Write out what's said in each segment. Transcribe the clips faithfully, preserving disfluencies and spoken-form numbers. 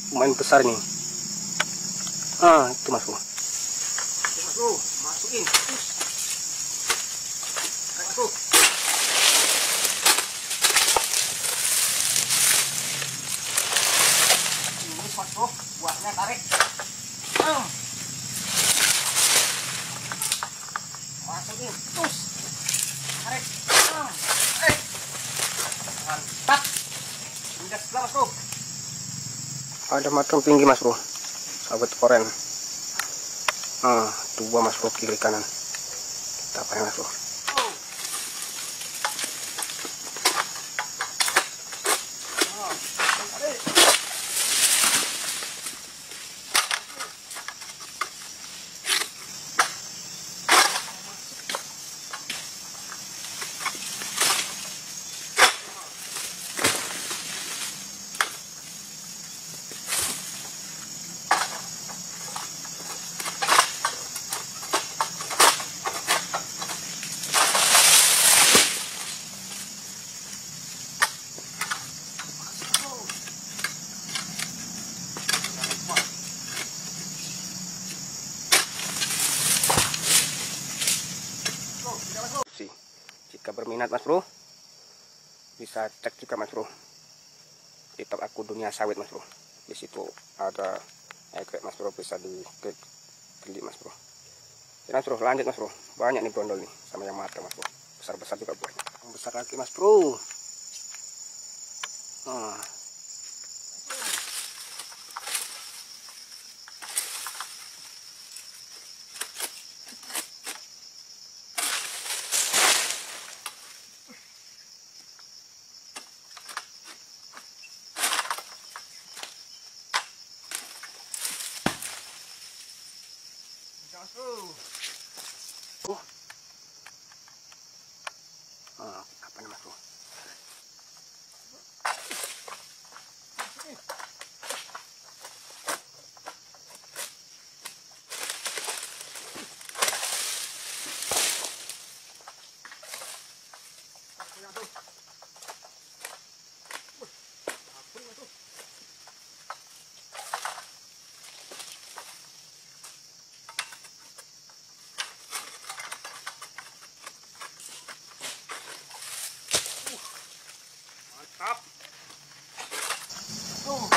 lumayan besar nih. Ah, itu mas bro. Mas bro, masukin. Mas bro. Ini mas bro, buahnya tarik. Hmm. Masukin, terus tarik. Hmm. Eh, mantap. Udah sebelah mas bro. Ada matang tinggi mas bro, sahabat koren. Ah, dua mas bro, kiri kanan. Kita apa mas bro? Oh. Oh. Tarik. Jika berminat mas bro, bisa cek juga mas bro di top aku Dunia Sawit mas bro. Di situ ada egrek mas bro, bisa dibeli mas bro. Ya mas bro, lanjut mas bro. Banyak nih brondol nih sama yang matang mas bro. Besar-besar juga buahnya. Yang besar lagi mas bro. Nah. Oh. Ah, apa namanya bro? Mantap. Oh.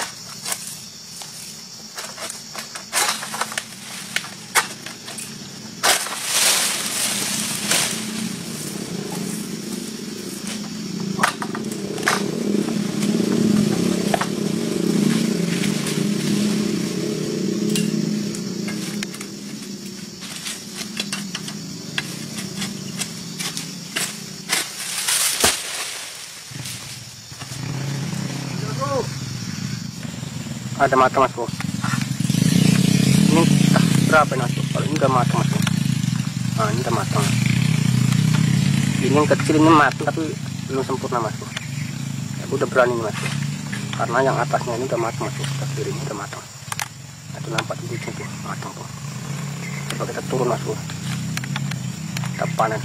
Ada matang mas bro. Ini berapa mas bro? Kalau ini udah matang mas bro. Nah ini udah matang. Ini yang kecil ini matang tapi belum sempurna mas bro. Ya, udah berani nih mas bro. Karena yang atasnya ini udah matang mas bro. Sebelah kiri ini udah matang. Nah, itu nampak di ujung tuh matang tuh. Coba kita turun mas bro. Kita panen.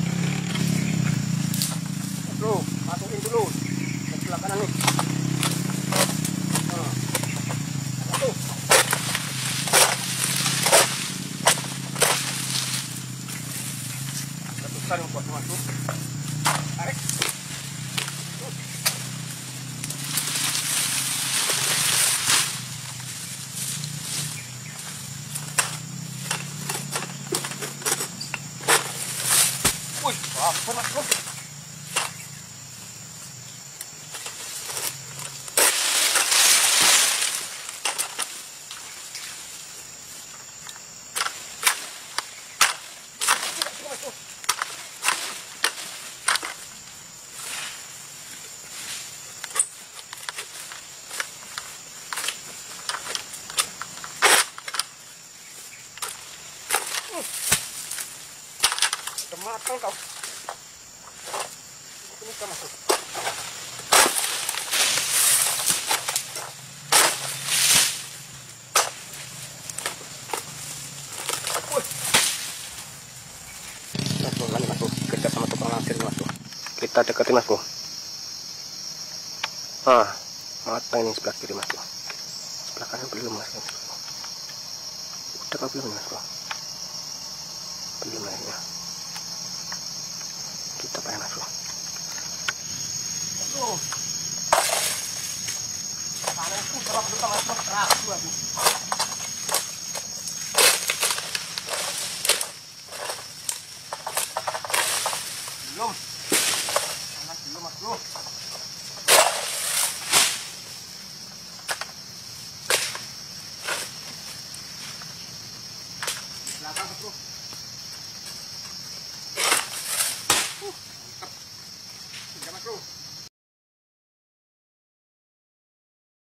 Bro, masukin dulu. Ke sebelah kanan nih. Tarik buat masuk. Tarik. Wih, apa mas bro? Matang kau. Ini kan masuk. Masuk lagi masuk. Kita sama tukang langsir masuk. Kita deketin mas bro. Ah, matang ini sebelah kiri mas bro. belum mas. Udah apa belum mas bro? Belum ya. Kita pakai mas bro. Aduh. Kalau aku terap betul mas bro, terap dua bu. Belum. Panas belum mas bro. Belakang bro. Uh.